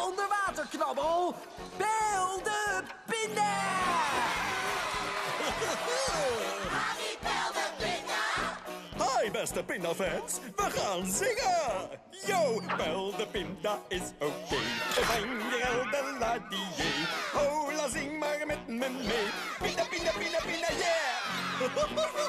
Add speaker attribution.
Speaker 1: onderwaterknabbel. Bel de pinda!
Speaker 2: Harry Bel de Pinda.
Speaker 3: Hi, beste Pinda-fans. We gaan zingen. Yo, Bel de Pinda is oké. Van je de la die. Hola, zing maar met me mee. Pinda, pinda, pinda, pinda, yeah.